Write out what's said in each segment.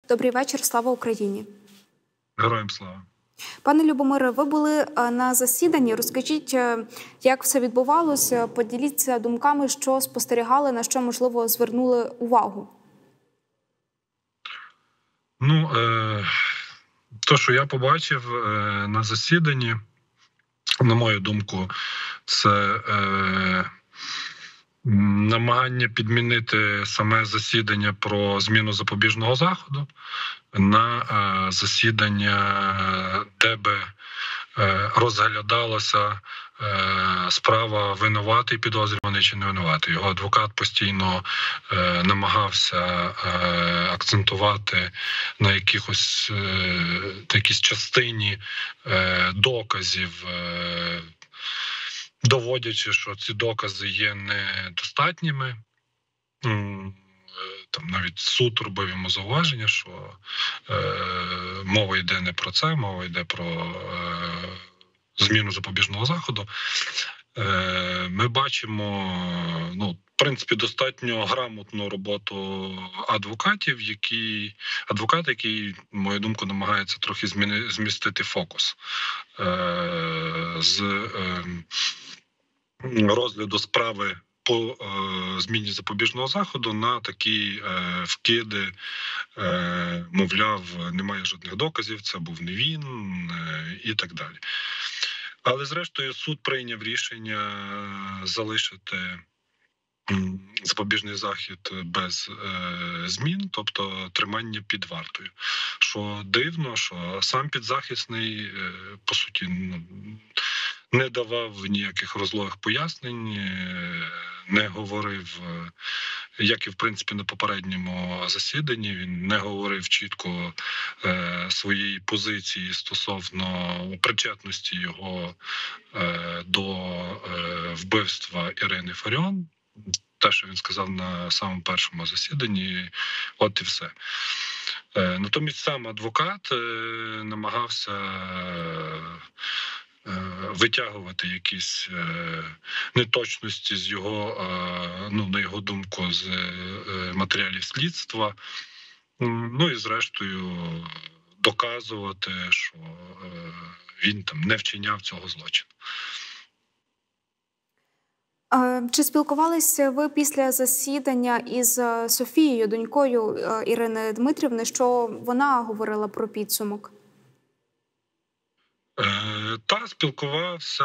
Добрий вечір, слава Україні. Героям слава. Пане Любомире, ви були на засіданні. Розкажіть, як все відбувалося, поділіться думками, що спостерігали, на що, можливо, звернули увагу. То, що я побачив на засіданні, на мою думку, це намагання підмінити саме засідання про зміну запобіжного заходу на засідання, де би розглядалася справа винуватий, підозрюваний чи не винуватий. Його адвокат постійно намагався акцентувати на якійсь частині доказів, доводячи, що ці докази є недостатніми. Там навіть суд робив йому зауваження, що мова йде не про це, мова йде про зміну запобіжного заходу. Ми бачимо, в принципі, достатньо грамотну роботу адвоката, який, на мою думку, намагається трохи змістити фокус з розгляду справи по зміні запобіжного заходу на такі вкиди, мовляв, немає жодних доказів, це був не він і так далі. Але зрештою суд прийняв рішення залишити запобіжний захід без змін, тобто тримання під вартою. Що дивно, що сам підзахисний, по суті, не давав ніяких розлогих пояснень, не говорив, як і в принципі на попередньому засіданні, він не говорив чітко своєї позиції стосовно причетності його до вбивства Ірини Фаріон. Те, що він сказав на самому першому засіданні, от і все. Натомість сам адвокат намагався витягувати якісь неточності з його, на його думку, з матеріалів слідства. І зрештою доказувати, що він там не вчиняв цього злочину. Чи спілкувалися ви після засідання із Софією, донькою Ірини Дмитрівни, що вона говорила про підсумок? Та, спілкувався.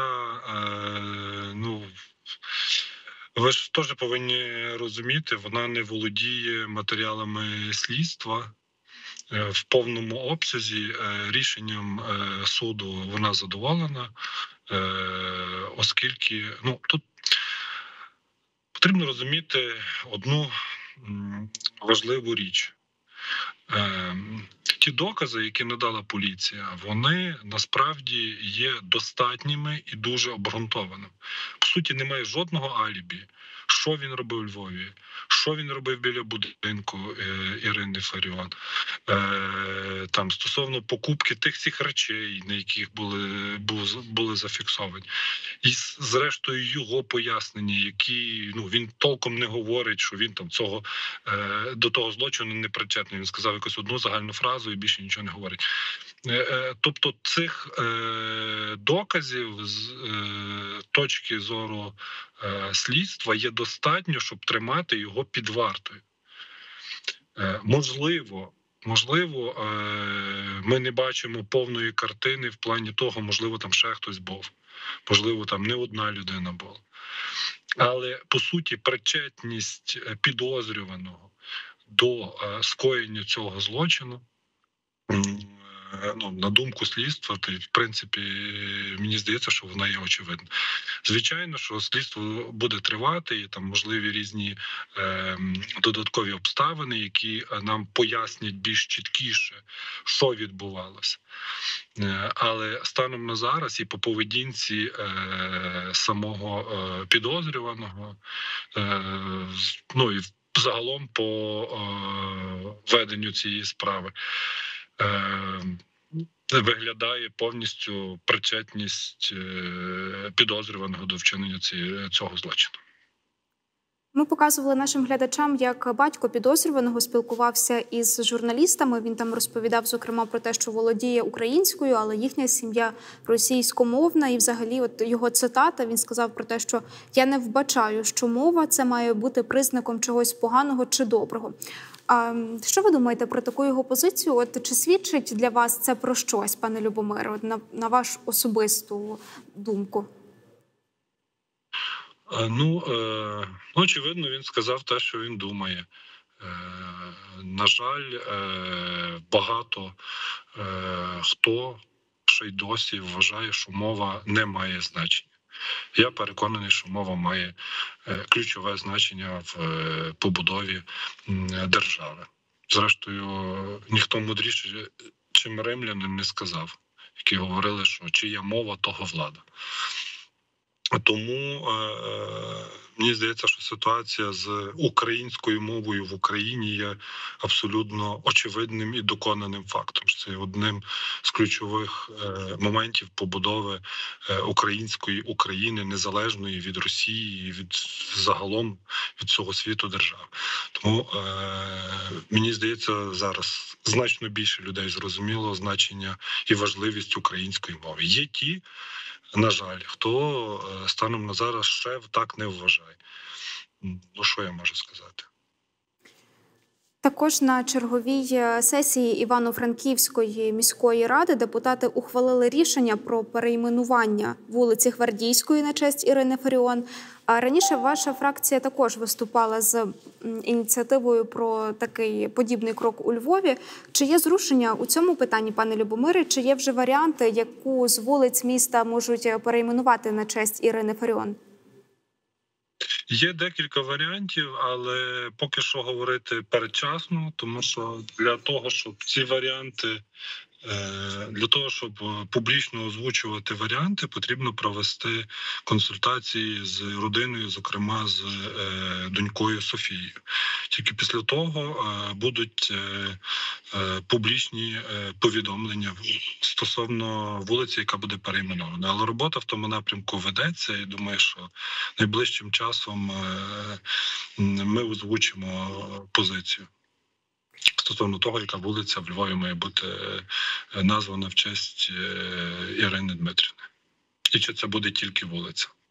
Ви ж теж повинні розуміти, вона не володіє матеріалами слідства в повному обсязі. Рішенням суду вона задоволена, оскільки тут потрібно розуміти одну важливу річ. Ті докази, які надала поліція, вони насправді є достатніми і дуже обґрунтованими. По суті, немає жодного алібі, що він робив у Львові, що він робив біля будинку Ірини Фаріон, там стосовно покупки тих всіх речей, на яких були зафіксовані. І зрештою його пояснення, які він толком не говорить, що він там до того злочину не причетний. Він сказав якусь одну загальну фразу і більше нічого не говорить. Тобто цих доказів з точки зору слідства є достатньо, щоб тримати його під вартою. Можливо, ми не бачимо повної картини в плані того, можливо, там ще хтось був, можливо, там не одна людина була. Але, по суті, причетність підозрюваного до скоєння цього злочину, на думку слідства, то, в принципі, мені здається, що вона є очевидна. Звичайно, що слідство буде тривати, і там можливі різні додаткові обставини, які нам пояснять більш чіткіше, що відбувалося. Але станом на зараз і по поведінці самого підозрюваного, і загалом по веденню цієї справи, виглядає повністю причетність підозрюваного до вчинення цього злочину. Ми показували нашим глядачам, як батько підозрюваного спілкувався із журналістами. Він там розповідав, зокрема, про те, що володіє українською, але їхня сім'я російськомовна. І взагалі, от його цитата, він сказав про те, що «я не вбачаю, що мова – це має бути признаком чогось поганого чи доброго». А що ви думаєте про таку його позицію? От чи свідчить для вас це про щось, пане Любомире, от на вашу особисту думку? Очевидно, він сказав те, що він думає. На жаль, багато хто ще й досі вважає, що мова не має значення. Я переконаний, що мова має ключове значення в побудові держави. Зрештою, ніхто мудріше, чим римляни, не сказав, які говорили, що чия мова, того влада. Тому мені здається, що ситуація з українською мовою в Україні є абсолютно очевидним і доконаним фактом. Це одним з ключових моментів побудови української України, незалежної від Росії і загалом від всього світу держав. Тому мені здається, зараз значно більше людей зрозуміло значення і важливість української мови. Є ті, на жаль, хто станом на зараз ще так не вважає. Що я можу сказати? Також на черговій сесії Івано-Франківської міської ради депутати ухвалили рішення про перейменування вулиці Гвардійської на честь Ірини Фаріон. А раніше ваша фракція також виступала з ініціативою про такий подібний крок у Львові. Чи є зрушення у цьому питанні, пане Любомире? Чи є вже варіанти, яку з вулиць міста можуть перейменувати на честь Ірини Фаріон? Є декілька варіантів, але поки що говорити передчасно, тому що для того, щоб ці варіанти, для того, щоб публічно озвучувати варіанти, потрібно провести консультації з родиною, зокрема з донькою Софією. Тільки після того будуть публічні повідомлення стосовно вулиці, яка буде перейменована. Але робота в тому напрямку ведеться. Я думаю, що найближчим часом ми озвучимо позицію стосовно того, яка вулиця в Львові має бути названа в честь Ірини Дмитрівни. І чи це буде тільки вулиця.